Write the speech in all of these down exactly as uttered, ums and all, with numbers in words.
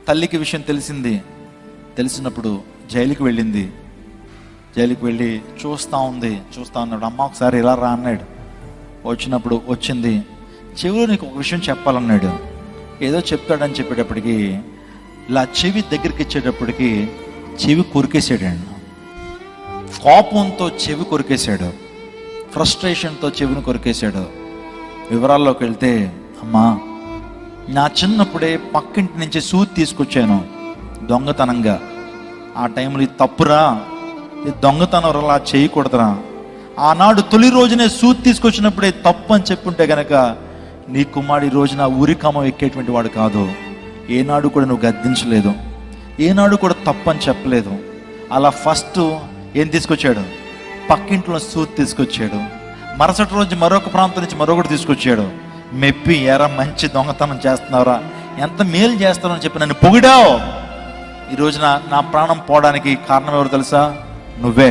తల్లికి విషయం తెలిసింది. తెలిసినప్పుడు జైలుకి వెళ్ళింది. జైలుకి వెళ్ళి చూస్తూ ఉంది. చూస్తూ ఉన్నాడు. అమ్మ ఒకసారి ఇలా రా అన్నాడు. వచ్చినప్పుడు వచ్చింది. చెవిలో నీకు ఒక విషయం చెప్పాలన్నాడు. ఏదో చెప్తాడని చెప్పేటప్పటికి ఇలా చెవి దగ్గరికి ఇచ్చేటప్పటికి చెవి కొరికేసాడు. కోపంతో చెవి కొరికేశాడు. ఫ్రస్ట్రేషన్తో చెవిని కొరికేశాడు. వివరాల్లోకి వెళ్తే, అమ్మా నా చిన్నప్పుడే పక్కింటి నుంచి సూది తీసుకొచ్చాను దొంగతనంగా. ఆ టైంలో ఇది తప్పురా, ఇది దొంగతనం అలా చేయకూడదురా. ఆనాడు తొలి రోజునే సూది తీసుకొచ్చినప్పుడే తప్పు అని చెప్పుంటే గనక నీ కుమారుడు ఈ రోజున ఊరికమ్మ ఎక్కేటువంటి వాడు కాదు. ఏనాడు కూడా నువ్వు గద్దించలేదు, ఏనాడు కూడా తప్పు అని చెప్పలేదు. అలా ఫస్ట్ ఏం తీసుకొచ్చాడు? పక్కింట్లో సూది తీసుకొచ్చాడు. మరుసటి రోజు మరొక ప్రాంతం నుంచి మరొకటి తీసుకొచ్చాడు. మెప్పి, ఎరా మంచి దొంగతనం చేస్తున్నావురా, ఎంత మేలు చేస్తావని చెప్పి నన్ను పొగిడావు. ఈ రోజున నా ప్రాణం పోవడానికి కారణం ఎవరు తెలుసా? నువ్వే.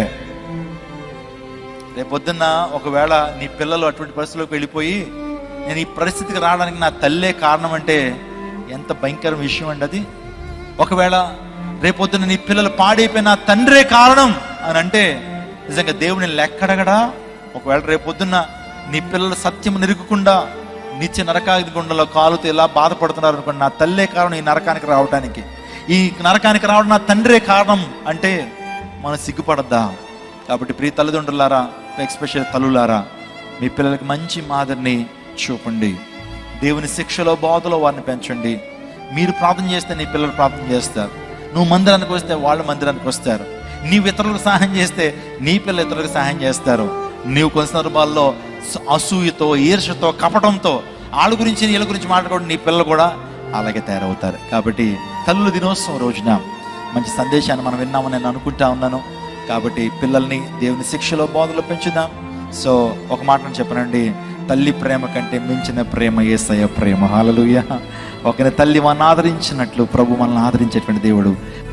రేపొద్దున్న ఒకవేళ నీ పిల్లలు అటువంటి పరిస్థితిలోకి వెళ్ళిపోయి నేను ఈ పరిస్థితికి రావడానికి నా తల్లే కారణం అంటే ఎంత భయంకర విషయం అండి అది. ఒకవేళ రేపొద్దున నీ పిల్లలు పాడైపోయిన నా తండ్రే కారణం అని అంటే నిజంగా దేవుడిని లెక్కడగడా? ఒకవేళ రేపొద్దున్న నీ పిల్లలు సత్యం నిరుగకుండా నిత్య నరకాది గుండెలో కాలుతో ఎలా బాధపడుతున్నారు అనుకోండి, నా తల్లే కారణం ఈ నరకానికి రావడానికి, ఈ నరకానికి రావడం నా తండ్రే కారణం అంటే మనం సిగ్గుపడద్దా? కాబట్టి ప్రియ తల్లిదండ్రులారా, ఎస్పెషల్ తల్లులారా, మీ పిల్లలకి మంచి మాదిరిని చూపండి. దేవుని శిక్షలో బోధలో వారిని పెంచండి. మీరు ప్రార్థన చేస్తే నీ పిల్లలు ప్రార్థన చేస్తారు. నువ్వు మందిరానికి వస్తే వాళ్ళు మందిరానికి వస్తారు. నీవు ఇతరులకు సహాయం చేస్తే నీ పిల్లలు ఇతరులకు సహాయం చేస్తారు. నీవు కొన్ని సందర్భాల్లో అసూయతో, ఈర్షతో, కపటంతో వాళ్ళ గురించి వీళ్ళ గురించి మాట్లాడుకోవడం నీ పిల్లలు కూడా అలాగే తయారవుతారు. కాబట్టి తల్లుల దినోత్సవం రోజున మంచి సందేశాన్ని మనం విన్నామని నేను అనుకుంటా ఉన్నాను. కాబట్టి పిల్లల్ని దేవుని శిక్షలో బోధలో పెంచుదాం. సో ఒక మాటను చెప్పనండి, తల్లి ప్రేమ కంటే మించిన ప్రేమ యేసయ్య ప్రేమ. హల్లెలూయా. ఒకరి తల్లి మనల్ని ఆదరించినట్లు ప్రభు మనల్ని ఆదరించేటువంటి దేవుడు